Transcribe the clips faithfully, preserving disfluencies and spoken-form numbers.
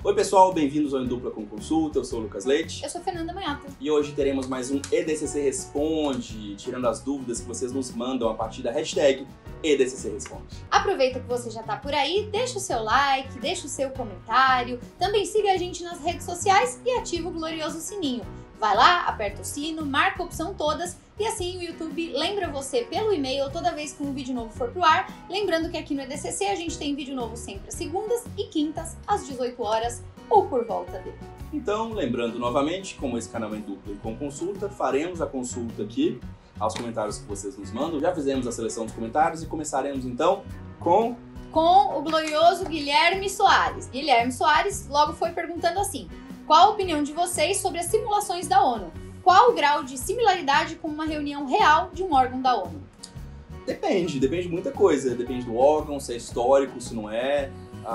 Oi pessoal, bem-vindos ao Em Dupla com Consulta, eu sou o Lucas Leite. Eu sou a Fernanda Manhata. E hoje teremos mais um E D C C Responde, tirando as dúvidas que vocês nos mandam a partir da hashtag E D C C Responde. Aproveita que você já tá por aí, deixa o seu like, deixa o seu comentário, também siga a gente nas redes sociais e ativa o glorioso sininho. Vai lá, aperta o sino, marca a opção todas e assim o YouTube lembra você pelo e-mail toda vez que um vídeo novo for pro ar. Lembrando que aqui no E D C C a gente tem vídeo novo sempre às segundas e quintas, às dezoito horas ou por volta dele. Então, lembrando novamente, como esse canal é em dupla e com consulta, faremos a consulta aqui aos comentários que vocês nos mandam. Já fizemos a seleção dos comentários e começaremos então com... Com o glorioso Guilherme Soares. Guilherme Soares logo foi perguntando assim: qual a opinião de vocês sobre as simulações da ONU? Qual o grau de similaridade com uma reunião real de um órgão da ONU? Depende, depende de muita coisa. Depende do órgão, se é histórico, se não é,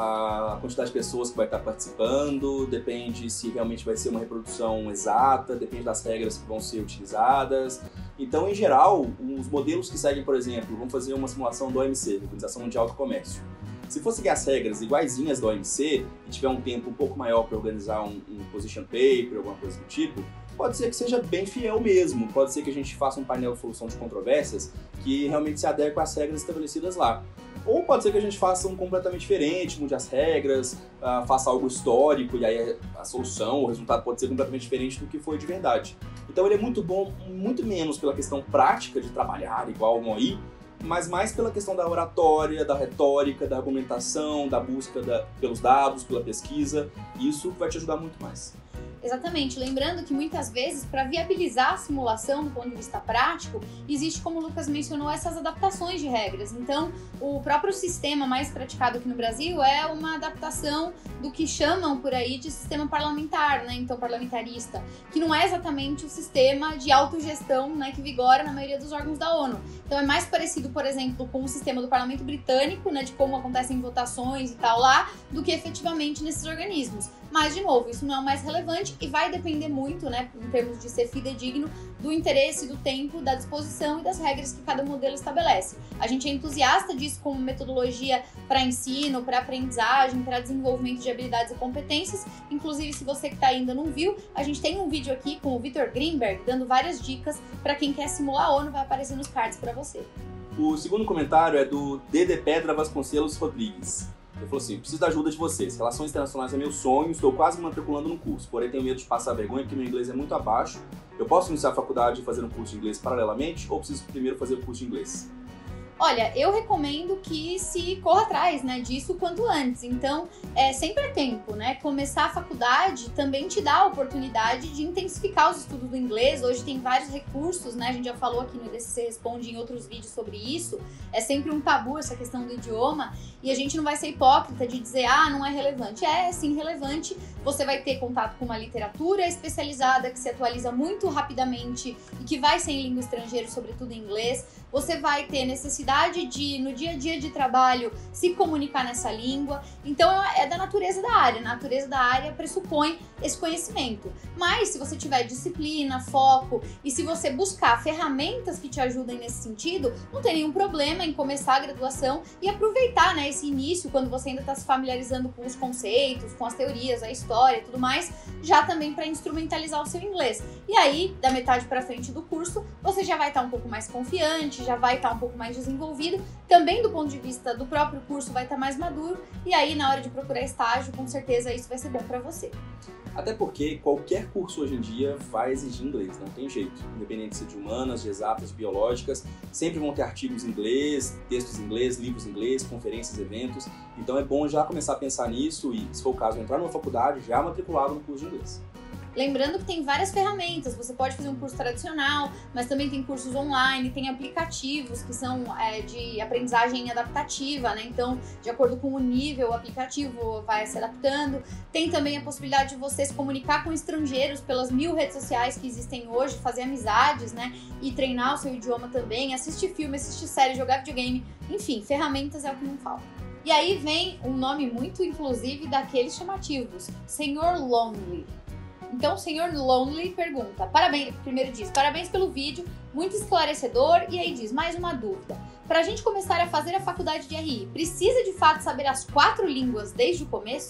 a quantidade de pessoas que vai estar participando, depende se realmente vai ser uma reprodução exata, depende das regras que vão ser utilizadas. Então, em geral, os modelos que seguem, por exemplo, vamos fazer uma simulação do O M C, Organização Mundial do Comércio. Se for seguir as regras iguaizinhas do O M C e tiver um tempo um pouco maior para organizar um, um position paper, alguma coisa do tipo, pode ser que seja bem fiel mesmo. Pode ser que a gente faça um painel de solução de controvérsias que realmente se adeque às regras estabelecidas lá. Ou pode ser que a gente faça um completamente diferente, mude as regras, uh, faça algo histórico e aí a solução, o resultado pode ser completamente diferente do que foi de verdade. Então ele é muito bom, muito menos pela questão prática de trabalhar igual um O I, mas mais pela questão da oratória, da retórica, da argumentação, da busca da, pelos dados, pela pesquisa. Isso vai te ajudar muito mais. Exatamente, lembrando que muitas vezes, para viabilizar a simulação do ponto de vista prático, existe, como o Lucas mencionou, essas adaptações de regras. Então, o próprio sistema mais praticado aqui no Brasil é uma adaptação do que chamam por aí de sistema parlamentar, né? Então, parlamentarista, que não é exatamente o sistema de autogestão, né, que vigora na maioria dos órgãos da ONU. Então, é mais parecido, por exemplo, com o sistema do parlamento britânico, né, de como acontecem votações e tal lá, do que efetivamente nesses organismos. Mas, de novo, isso não é o mais relevante e vai depender muito, né, em termos de ser fidedigno, do interesse, do tempo, da disposição e das regras que cada modelo estabelece. A gente é entusiasta disso como metodologia para ensino, para aprendizagem, para desenvolvimento de habilidades e competências. Inclusive, se você que está ainda não viu, a gente tem um vídeo aqui com o Vitor Greenberg dando várias dicas para quem quer simular a ONU, vai aparecer nos cards para você. O segundo comentário é do D D Pedra Vasconcelos Rodrigues. Ele falou assim: preciso da ajuda de vocês. Relações internacionais é meu sonho, estou quase me matriculando no curso, porém tenho medo de passar vergonha porque meu inglês é muito abaixo. Eu posso iniciar a faculdade e fazer um curso de inglês paralelamente ou preciso primeiro fazer o curso de inglês? Olha, eu recomendo que se corra atrás, né, disso quanto antes. Então, é, sempre é tempo, né? Começar a faculdade também te dá a oportunidade de intensificar os estudos do inglês. Hoje tem vários recursos, né? A gente já falou aqui no E D C C Responde em outros vídeos sobre isso. É sempre um tabu essa questão do idioma e a gente não vai ser hipócrita de dizer, ah, não é relevante. É, sim, relevante. Você vai ter contato com uma literatura especializada que se atualiza muito rapidamente e que vai ser em língua estrangeira, sobretudo em inglês. Você vai ter necessidade de, no dia a dia de trabalho, se comunicar nessa língua. Então, é da natureza da área. A natureza da área pressupõe esse conhecimento. Mas, se você tiver disciplina, foco e se você buscar ferramentas que te ajudem nesse sentido, não tem nenhum problema em começar a graduação e aproveitar, né, esse início, quando você ainda está se familiarizando com os conceitos, com as teorias, a história e tudo mais, já também para instrumentalizar o seu inglês. E aí, da metade para frente do curso, você já vai estar um pouco mais confiante, já vai estar um pouco mais desenvolvido, também do ponto de vista do próprio curso vai estar mais maduro, e aí na hora de procurar estágio, com certeza isso vai ser bom para você. Até porque qualquer curso hoje em dia vai exigir inglês, não tem jeito. Independente se de humanas, de exatas, de biológicas, sempre vão ter artigos em inglês, textos em inglês, livros em inglês, conferências, eventos. Então é bom já começar a pensar nisso e, se for o caso, entrar numa faculdade já matriculado no curso de inglês. Lembrando que tem várias ferramentas, você pode fazer um curso tradicional, mas também tem cursos online, tem aplicativos que são é, de aprendizagem adaptativa, né? Então, de acordo com o nível, o aplicativo vai se adaptando. Tem também a possibilidade de você se comunicar com estrangeiros pelas mil redes sociais que existem hoje, fazer amizades, né? E treinar o seu idioma também, assistir filme, assistir série, jogar videogame, enfim, ferramentas é o que não falta. E aí vem um nome muito, inclusive, daqueles chamativos, senhor Lonely. Então, o senhor Lonely pergunta, parabéns, primeiro diz, parabéns pelo vídeo, muito esclarecedor, e aí diz, mais uma dúvida. Para a gente começar a fazer a faculdade de R I, precisa de fato saber as quatro línguas desde o começo?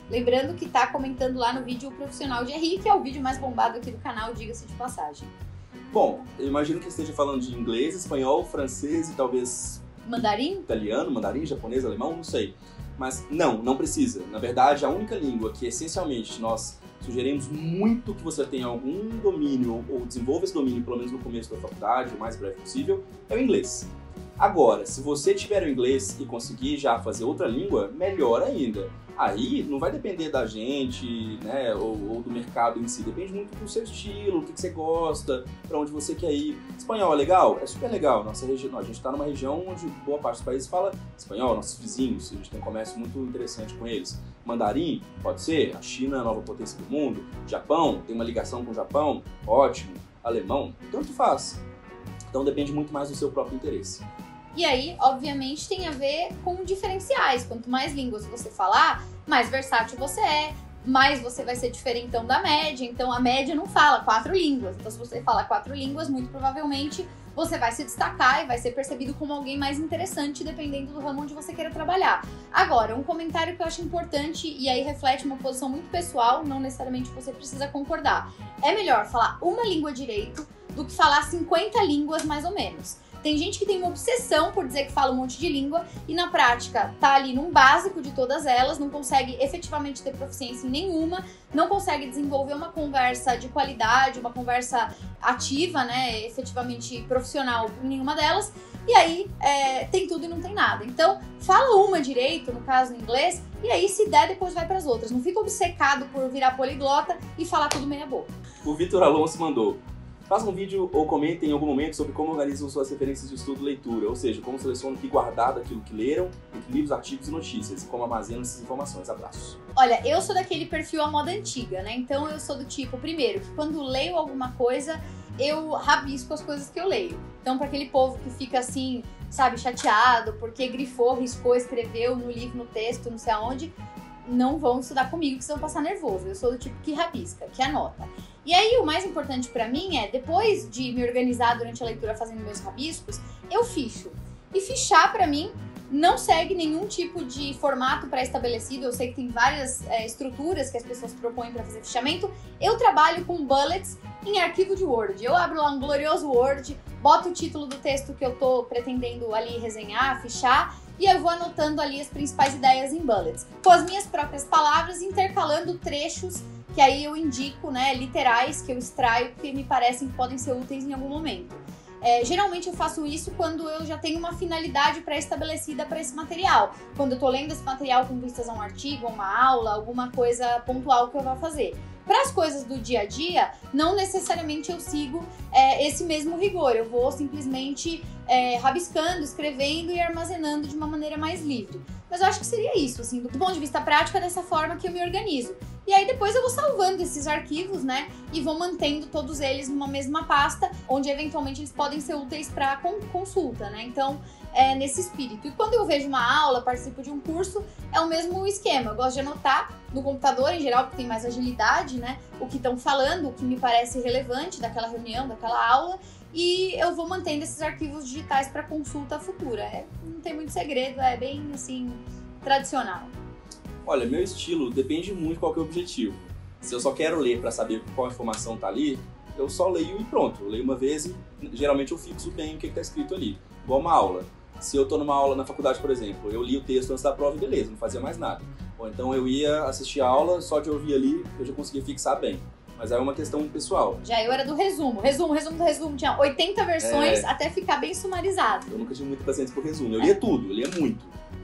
Lembrando que tá comentando lá no vídeo o profissional de R I, que é o vídeo mais bombado aqui do canal, diga-se de passagem. Bom, eu imagino que esteja falando de inglês, espanhol, francês e talvez... Mandarim? Italiano, mandarim, japonês, alemão, não sei. Mas não, não precisa. Na verdade, a única língua que essencialmente nós sugerimos muito que você tenha algum domínio ou desenvolva esse domínio, pelo menos no começo da faculdade, o mais breve possível, é o inglês. Agora, se você tiver o inglês e conseguir já fazer outra língua, melhor ainda. Aí não vai depender da gente, né, ou, ou do mercado em si, depende muito do seu estilo, o que, que você gosta, para onde você quer ir. Espanhol é legal? É super legal. Nossa região, a gente está numa região onde boa parte dos países fala espanhol, nossos vizinhos, a gente tem um comércio muito interessante com eles. Mandarim, pode ser, a China é a nova potência do mundo, Japão, tem uma ligação com o Japão, ótimo, alemão, tanto faz. Então depende muito mais do seu próprio interesse. E aí, obviamente, tem a ver com diferenciais. Quanto mais línguas você falar, mais versátil você é, mais você vai ser diferentão da média. Então, a média não fala quatro línguas. Então, se você fala quatro línguas, muito provavelmente você vai se destacar e vai ser percebido como alguém mais interessante, dependendo do ramo onde você queira trabalhar. Agora, um comentário que eu acho importante, e aí reflete uma posição muito pessoal, não necessariamente você precisa concordar. É melhor falar uma língua direito do que falar cinquenta línguas, mais ou menos. Tem gente que tem uma obsessão por dizer que fala um monte de língua e na prática tá ali num básico de todas elas, não consegue efetivamente ter proficiência em nenhuma, não consegue desenvolver uma conversa de qualidade, uma conversa ativa, né, efetivamente profissional em nenhuma delas, e aí é, tem tudo e não tem nada. Então, fala uma direito, no caso em inglês, e aí se der, depois vai para as outras. Não fica obcecado por virar poliglota e falar tudo meia boca. O Vitor Alonso mandou: faça um vídeo ou comente em algum momento sobre como organizam suas referências de estudo e leitura, ou seja, como selecionam o que guardar daquilo que leram, entre livros, artigos e notícias, e como armazenam essas informações. Abraços. Olha, eu sou daquele perfil à moda antiga, né? Então eu sou do tipo, primeiro, que quando leio alguma coisa, eu rabisco as coisas que eu leio. Então, para aquele povo que fica assim, sabe, chateado, porque grifou, riscou, escreveu no livro, no texto, não sei aonde, não vão estudar comigo, que vocês vão passar nervoso. Eu sou do tipo que rabisca, que anota. E aí, o mais importante pra mim é, depois de me organizar durante a leitura fazendo meus rabiscos, eu ficho. E fichar, pra mim, não segue nenhum tipo de formato pré-estabelecido. Eu sei que tem várias é, estruturas que as pessoas propõem pra fazer fichamento. Eu trabalho com bullets em arquivo de Word. Eu abro lá um glorioso Word, boto o título do texto que eu tô pretendendo ali resenhar, fichar, e eu vou anotando ali as principais ideias em bullets, com as minhas próprias palavras, intercalando trechos que aí eu indico, né, literais, que eu extraio, que me parecem que podem ser úteis em algum momento. É, geralmente eu faço isso quando eu já tenho uma finalidade pré-estabelecida para esse material. Quando eu tô lendo esse material com vistas a um artigo, uma aula, alguma coisa pontual que eu vou fazer. Para as coisas do dia a dia, não necessariamente eu sigo é, esse mesmo rigor. Eu vou simplesmente é, rabiscando, escrevendo e armazenando de uma maneira mais livre. Mas eu acho que seria isso, assim, do ponto de vista prático, é dessa forma que eu me organizo. E aí depois eu vou salvando esses arquivos, né, e vou mantendo todos eles numa mesma pasta, onde eventualmente eles podem ser úteis para consulta, né? Então, é nesse espírito. E quando eu vejo uma aula, participo de um curso, é o mesmo esquema. Eu gosto de anotar no computador, em geral, porque tem mais agilidade, né, o que estão falando, o que me parece relevante daquela reunião, daquela aula, e eu vou mantendo esses arquivos digitais para consulta futura. É, não tem muito segredo, é bem, assim, tradicional. Olha, meu estilo depende muito qual que é o objetivo. Se eu só quero ler para saber qual informação tá ali, eu só leio e pronto. Eu leio uma vez e geralmente eu fixo bem o que está escrito ali. Igual uma aula. Se eu estou numa aula na faculdade, por exemplo, eu li o texto antes da prova e beleza, não fazia mais nada. Ou então eu ia assistir a aula, só de ouvir ali eu já conseguia fixar bem. Mas é uma questão pessoal. Já eu era do resumo. Resumo, resumo do resumo. Tinha oitenta versões é... até ficar bem sumarizado. Eu nunca tive muita paciência por resumo. Eu lia tudo, eu lia muito.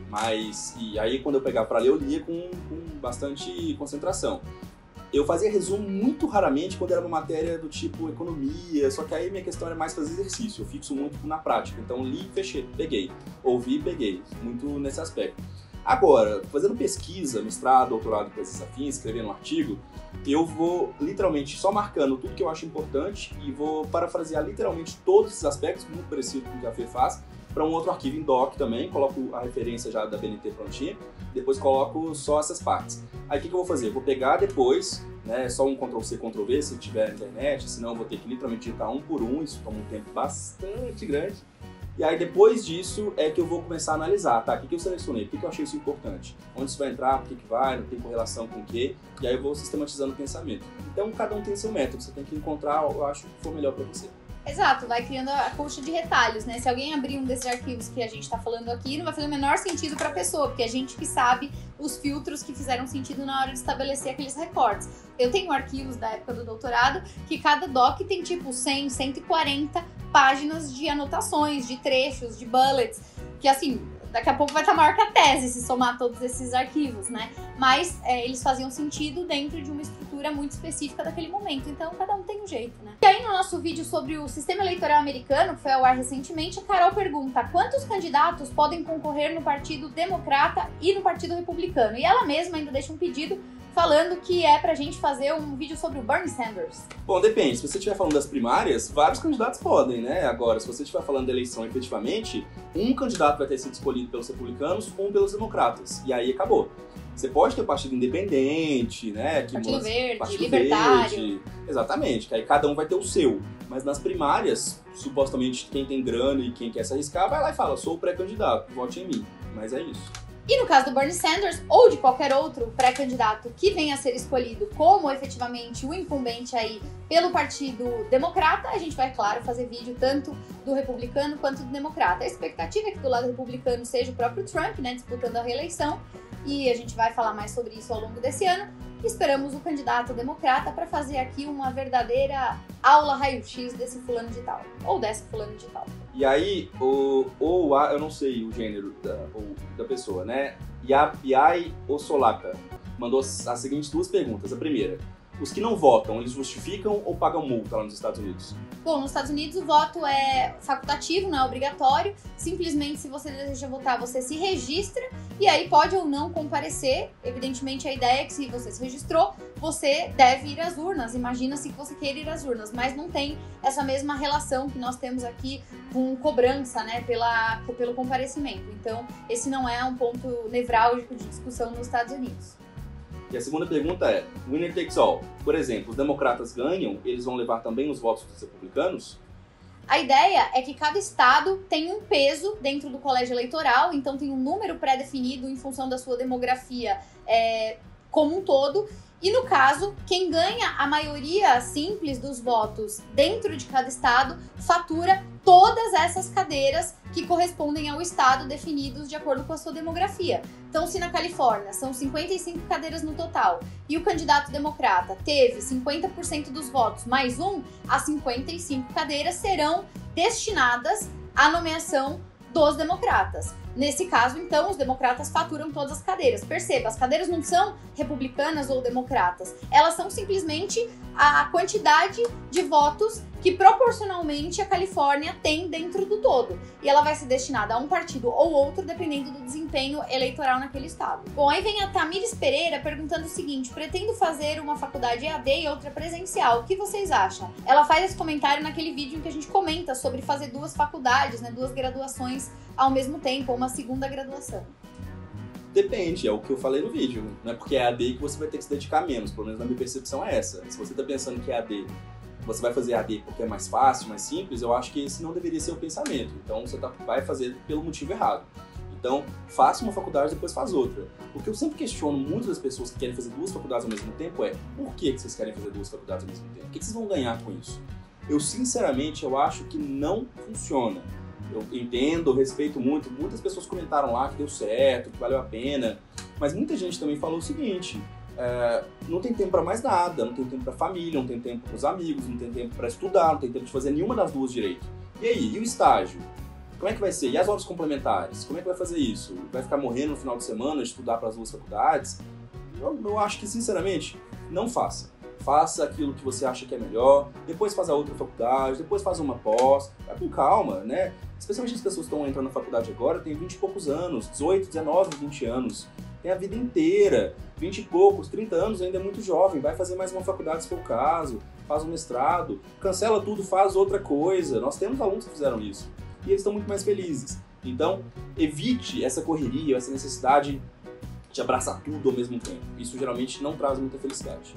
Mas, e aí quando eu pegava para ler, eu lia com, com bastante concentração. Eu fazia resumo muito raramente quando era uma matéria do tipo economia, só que aí minha questão era mais fazer exercício. Eu fixo muito na prática. Então li, fechei, peguei. Ouvi, peguei. Muito nesse aspecto. Agora, fazendo pesquisa, mestrado, doutorado, coisas afins, escrevendo um artigo, eu vou literalmente só marcando tudo que eu acho importante e vou parafrasear literalmente todos esses aspectos, muito parecido com o que a Fê faz, para um outro arquivo em doc também, coloco a referência já da B N T prontinha, depois coloco só essas partes. Aí o que, que eu vou fazer? Eu vou pegar depois, né, só um control C, control V se tiver na internet, senão eu vou ter que literalmente digitar um por um, isso toma um tempo bastante grande. E aí depois disso é que eu vou começar a analisar, tá? O que, que eu selecionei? Por que, que eu achei isso importante? Onde isso vai entrar? Por que, que vai? Não tem correlação com o quê? E aí eu vou sistematizando o pensamento. Então cada um tem seu método, você tem que encontrar, eu acho, que for melhor para você. Exato, vai criando a colcha de retalhos, né? Se alguém abrir um desses arquivos que a gente tá falando aqui, não vai fazer o menor sentido pra pessoa, porque a gente que sabe os filtros que fizeram sentido na hora de estabelecer aqueles recortes. Eu tenho arquivos da época do doutorado que cada doc tem tipo cem, cento e quarenta páginas de anotações, de trechos, de bullets, que assim, daqui a pouco vai estar maior que a tese se somar todos esses arquivos, né? Mas é, eles faziam sentido dentro de uma estrutura muito específica daquele momento, então cada um tem um jeito, né? E aí no nosso vídeo sobre o sistema eleitoral americano, que foi ao ar recentemente, a Carol pergunta quantos candidatos podem concorrer no Partido Democrata e no Partido Republicano? E ela mesma ainda deixa um pedido falando que é pra gente fazer um vídeo sobre o Bernie Sanders. Bom, depende. Se você estiver falando das primárias, vários candidatos podem, né? Agora, se você estiver falando da eleição efetivamente, um candidato vai ter sido escolhido pelos republicanos, um pelos democratas. E aí acabou. Você pode ter o partido independente, né? Que Partido mostra, Verde, partido Libertário. Verde. Exatamente, que aí cada um vai ter o seu. Mas nas primárias, supostamente quem tem grana e quem quer se arriscar, vai lá e fala, sou o pré-candidato, vote em mim. Mas é isso. E no caso do Bernie Sanders, ou de qualquer outro pré-candidato que venha a ser escolhido como efetivamente o incumbente aí pelo Partido Democrata, a gente vai, claro, fazer vídeo tanto do republicano quanto do democrata. A expectativa é que do lado republicano seja o próprio Trump, né, disputando a reeleição, e a gente vai falar mais sobre isso ao longo desse ano. Esperamos o candidato democrata para fazer aqui uma verdadeira aula raio-x desse fulano de tal, ou dessa fulano de tal. E aí, o, ou a, eu não sei o gênero da, ou, da pessoa, né? Yapiai Osolaka mandou as seguintes duas perguntas. A primeira, os que não votam, eles justificam ou pagam multa lá nos Estados Unidos? Bom, nos Estados Unidos o voto é facultativo, não é obrigatório. Simplesmente, se você deseja votar, você se registra e aí pode ou não comparecer. Evidentemente, a ideia é que se você se registrou, você deve ir às urnas. Imagina-se que você queira ir às urnas, mas não tem essa mesma relação que nós temos aqui com cobrança, né, pela, pelo comparecimento. Então, esse não é um ponto nevrálgico de discussão nos Estados Unidos. E a segunda pergunta é, winner takes all. Por exemplo, os democratas ganham, eles vão levar também os votos dos republicanos? A ideia é que cada estado tem um peso dentro do colégio eleitoral, então tem um número pré-definido em função da sua demografia é, como um todo. E no caso, quem ganha a maioria simples dos votos dentro de cada estado fatura todas essas cadeiras que correspondem ao estado definidos de acordo com a sua demografia. Então, se na Califórnia são cinquenta e cinco cadeiras no total e o candidato democrata teve cinquenta por cento dos votos mais um, as cinquenta e cinco cadeiras serão destinadas à nomeação dos democratas. Nesse caso, então, os democratas faturam todas as cadeiras. Perceba, as cadeiras não são republicanas ou democratas. Elas são simplesmente a quantidade de votos que proporcionalmente a Califórnia tem dentro do todo. E ela vai ser destinada a um partido ou outro, dependendo do desempenho eleitoral naquele estado. Bom, aí vem a Tamires Pereira perguntando o seguinte: pretendo fazer uma faculdade E A D e outra presencial. O que vocês acham? Ela faz esse comentário naquele vídeo em que a gente comenta sobre fazer duas faculdades, né, duas graduações ao mesmo tempo, ou uma segunda graduação. Depende, é o que eu falei no vídeo. Não é porque é A D que você vai ter que se dedicar menos, pelo menos na minha percepção é essa. Se você está pensando que é A D, você vai fazer A D porque é mais fácil, mais simples, eu acho que esse não deveria ser o pensamento. Então você tá, vai fazer pelo motivo errado. Então, faça uma faculdade, depois faz outra. O que eu sempre questiono muitas das pessoas que querem fazer duas faculdades ao mesmo tempo é: por que vocês querem fazer duas faculdades ao mesmo tempo? O que vocês vão ganhar com isso? Eu, sinceramente, eu acho que não funciona. Eu entendo, respeito muito, muitas pessoas comentaram lá que deu certo, que valeu a pena, mas muita gente também falou o seguinte: é, não tem tempo para mais nada, não tem tempo para família, não tem tempo para os amigos, não tem tempo para estudar, não tem tempo de fazer nenhuma das duas direito. E aí, e o estágio? Como é que vai ser? E as horas complementares? Como é que vai fazer isso? Vai ficar morrendo no final de semana de estudar para as duas faculdades? Eu, eu acho que, sinceramente, não faça. Faça aquilo que você acha que é melhor, depois faz a outra faculdade, depois faz uma pós, vai com calma, né? Especialmente as pessoas que estão entrando na faculdade agora, tem vinte e poucos anos, dezoito, dezenove, vinte anos, tem a vida inteira, vinte e poucos, trinta anos, ainda é muito jovem, vai fazer mais uma faculdade se for o caso, faz um mestrado, cancela tudo, faz outra coisa. Nós temos alunos que fizeram isso, e eles estão muito mais felizes. Então, evite essa correria, essa necessidade de abraçar tudo ao mesmo tempo. Isso geralmente não traz muita felicidade.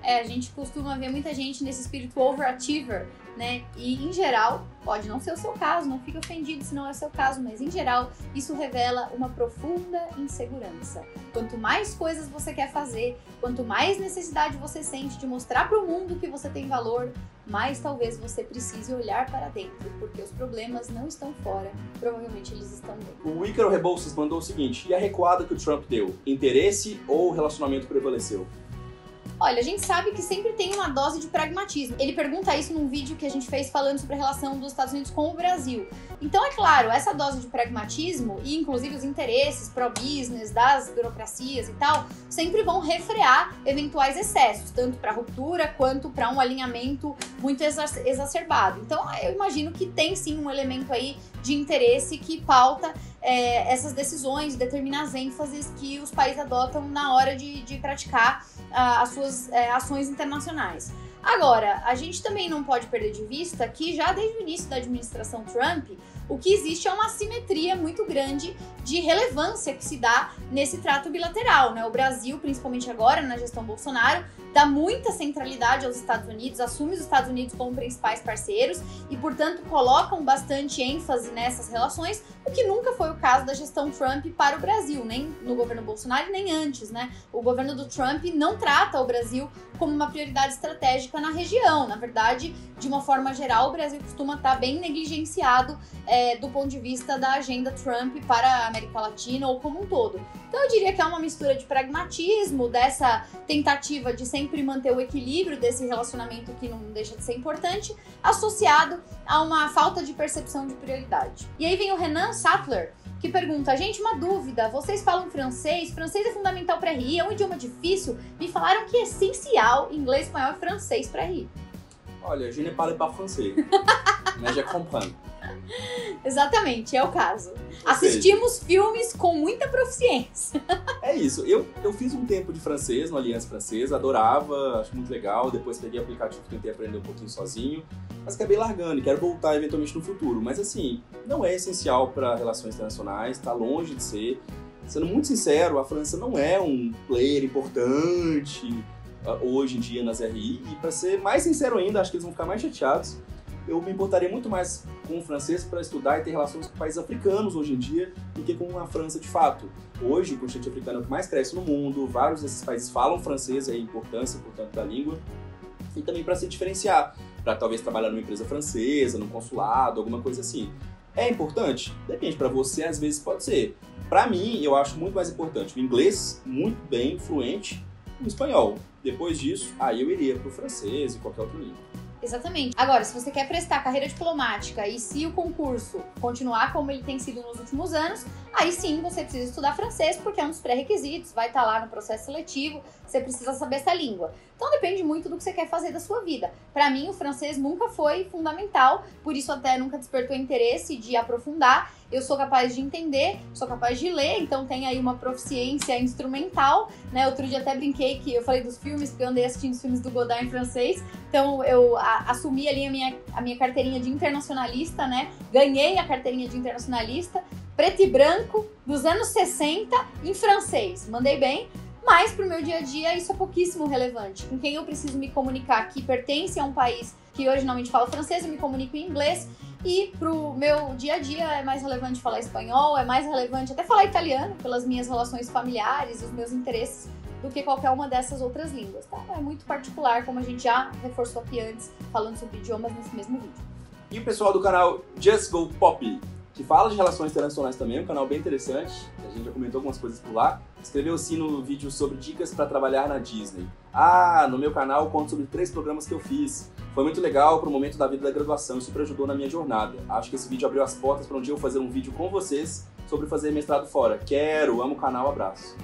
É, a gente costuma ver muita gente nesse espírito overachiever, né? E, em geral, pode não ser o seu caso, não fique ofendido se não é o seu caso, mas, em geral, isso revela uma profunda insegurança. Quanto mais coisas você quer fazer, quanto mais necessidade você sente de mostrar para o mundo que você tem valor, mais talvez você precise olhar para dentro, porque os problemas não estão fora, provavelmente eles estão dentro. O Ícaro Rebouças mandou o seguinte: e a recuada que o Trump deu? Interesse ou relacionamento prevaleceu? Olha, a gente sabe que sempre tem uma dose de pragmatismo. Ele pergunta isso num vídeo que a gente fez falando sobre a relação dos Estados Unidos com o Brasil. Então, é claro, essa dose de pragmatismo e, inclusive, os interesses pró-business das burocracias e tal, sempre vão refrear eventuais excessos, tanto para ruptura quanto para um alinhamento muito exacerbado. Então, eu imagino que tem, sim, um elemento aí de interesse que pauta é, essas decisões, determina as ênfases que os países adotam na hora de, de praticar uh, as suas uh, ações internacionais. Agora, a gente também não pode perder de vista que já desde o início da administração Trump, o que existe é uma assimetria muito grande de relevância que se dá nesse trato bilateral, né? O Brasil, principalmente agora na gestão Bolsonaro, dá muita centralidade aos Estados Unidos, assume os Estados Unidos como principais parceiros e, portanto, colocam bastante ênfase nessas relações, o que nunca foi o caso da gestão Trump para o Brasil, nem no governo Bolsonaro, nem antes, né? O governo do Trump não trata o Brasil como uma prioridade estratégica na região. Na verdade, de uma forma geral, o Brasil costuma estar bem negligenciado é, do ponto de vista da agenda Trump para a América Latina ou como um todo. Então eu diria que é uma mistura de pragmatismo, dessa tentativa de sempre manter o equilíbrio desse relacionamento que não deixa de ser importante, associado a uma falta de percepção de prioridade. E aí vem o Renan Sattler, que pergunta: gente, uma dúvida, vocês falam francês? Francês é fundamental para R I, é um idioma difícil? Me falaram que é essencial inglês, espanhol e francês para R I. Olha, je ne parle pas français, mas je comprends. Exatamente, é o caso. Ou Assistimos seja, filmes com muita proficiência. É isso, eu, eu fiz um tempo de francês no Aliança Francesa, adorava, acho muito legal, depois peguei o aplicativo, tentei aprender um pouquinho sozinho, mas acabei largando e quero voltar eventualmente no futuro. Mas assim, não é essencial para relações internacionais, tá longe de ser. Sendo muito sincero, a França não é um player importante uh, hoje em dia nas R I, e para ser mais sincero ainda, acho que eles vão ficar mais chateados. Eu me importaria muito mais com o francês para estudar e ter relações com países africanos hoje em dia do que com a França de fato. Hoje, o continente africano é o que mais cresce no mundo, vários desses países falam francês, é a importância, portanto, da língua, e também para se diferenciar, para talvez trabalhar numa empresa francesa, num consulado, alguma coisa assim. É importante? Depende, para você às vezes pode ser. Para mim, eu acho muito mais importante o inglês, muito bem, fluente, e o espanhol. Depois disso, aí eu iria para o francês e qualquer outra língua. Exatamente. Agora, se você quer prestar carreira diplomática e se o concurso continuar como ele tem sido nos últimos anos, aí sim você precisa estudar francês, porque é um dos pré-requisitos, vai estar lá no processo seletivo, você precisa saber essa língua. Então depende muito do que você quer fazer da sua vida. Para mim, o francês nunca foi fundamental, por isso até nunca despertou interesse de aprofundar. Eu sou capaz de entender, sou capaz de ler, então tem aí uma proficiência instrumental, né? Outro dia até brinquei que eu falei dos filmes, porque eu andei assistindo os filmes do Godard em francês, então eu a, assumi ali a minha, a minha carteirinha de internacionalista, né? Ganhei a carteirinha de internacionalista, preto e branco, dos anos sessenta, em francês. Mandei bem. Mas pro meu dia a dia isso é pouquíssimo relevante. Com quem eu preciso me comunicar que pertence a um país que originalmente fala francês, eu me comunico em inglês. E pro meu dia a dia é mais relevante falar espanhol, é mais relevante até falar italiano, pelas minhas relações familiares e os meus interesses, do que qualquer uma dessas outras línguas, tá? É muito particular, como a gente já reforçou aqui antes, falando sobre idiomas nesse mesmo vídeo. E o pessoal do canal Just Go Pop, que fala de relações internacionais também, um canal bem interessante, a gente já comentou algumas coisas por lá, escreveu sim no vídeo sobre dicas para trabalhar na Disney. Ah, no meu canal eu conto sobre três programas que eu fiz. Foi muito legal para o momento da vida da graduação e super ajudou na minha jornada. Acho que esse vídeo abriu as portas para um dia eu fazer um vídeo com vocês sobre fazer mestrado fora. Quero, amo o canal, abraço.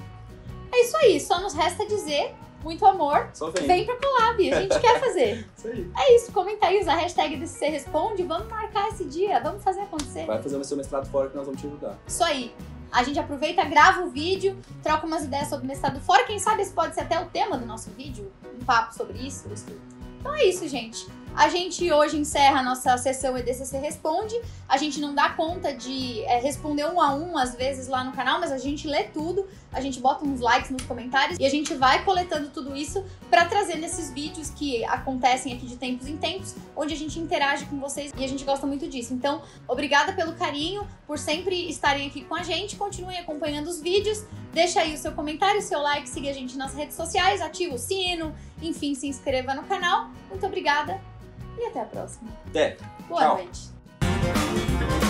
É isso aí, só nos resta dizer muito amor, Só vem. vem pra collab, a gente quer fazer. Isso aí. É isso, comenta aí, usa a hashtag D C C Responde, vamos marcar esse dia, vamos fazer acontecer. Vai fazer o seu mestrado fora que nós vamos te ajudar. Isso aí. A gente aproveita, grava o vídeo, troca umas ideias sobre mestrado fora. Quem sabe esse pode ser até o tema do nosso vídeo, um papo sobre isso. isso. Então é isso, gente. A gente hoje encerra a nossa sessão E D C C Responde. A gente não dá conta de é, responder um a um, às vezes, lá no canal, mas a gente lê tudo, a gente bota uns likes nos comentários e a gente vai coletando tudo isso para trazer nesses vídeos que acontecem aqui de tempos em tempos, onde a gente interage com vocês e a gente gosta muito disso. Então, obrigada pelo carinho, por sempre estarem aqui com a gente, continuem acompanhando os vídeos, deixa aí o seu comentário, o seu like, siga a gente nas redes sociais, ativa o sino, enfim, se inscreva no canal. Muito obrigada. E até a próxima. Até. Boa Tchau. noite.